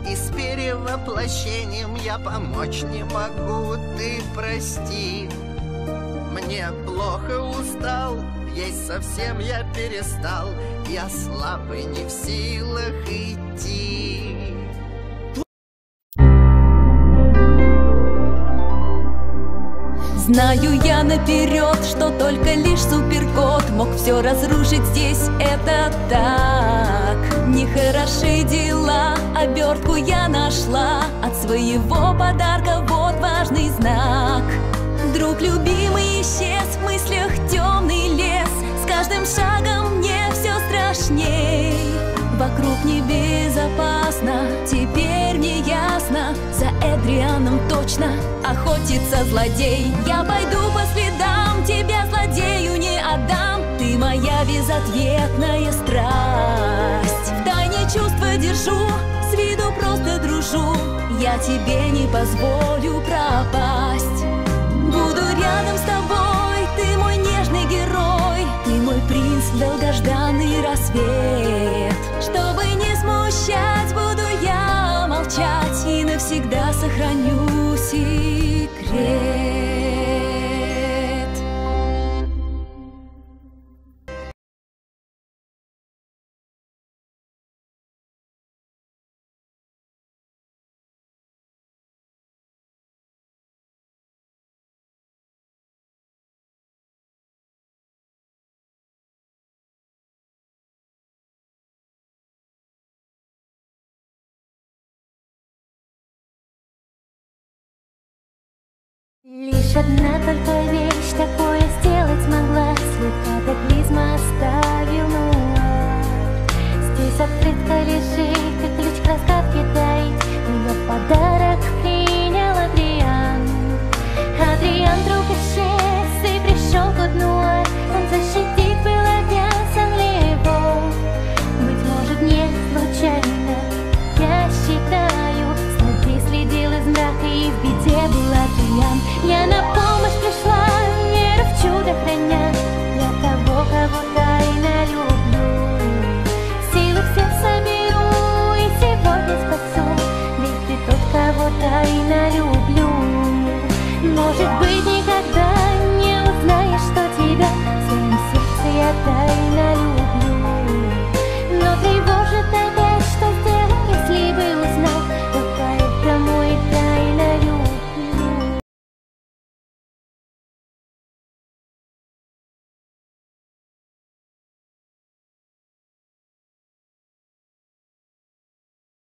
И с перевоплощением я помочь не могу, ты прости. Мне плохо, устал, есть совсем я перестал. Я слабый, не в силах идти. Знаю я наперед, что только лишь суперкот мог все разрушить здесь, это так. Нехороши дела, обертку я нашла от своего подарка, вот важный знак. Друг любимый исчез, в мыслях темный лес, с каждым шагом мне все страшней. Вокруг небезопасно, теперь мне ясно, за Эдрианом точно охотится злодей. Я пойду по следам, тебя злодею не отдам. Ты моя безответная страсть. В тайне чувства держу, с виду просто дружу. Я тебе не позволю пропасть. Буду рядом с тобой, ты мой нежный герой. Ты мой принц, долгожданный рассвет. Чтобы не смущать, буду я молчать и навсегда сохраню секрет. Лишь одна только вещь такое сделать могла, свой катаклизм оставить.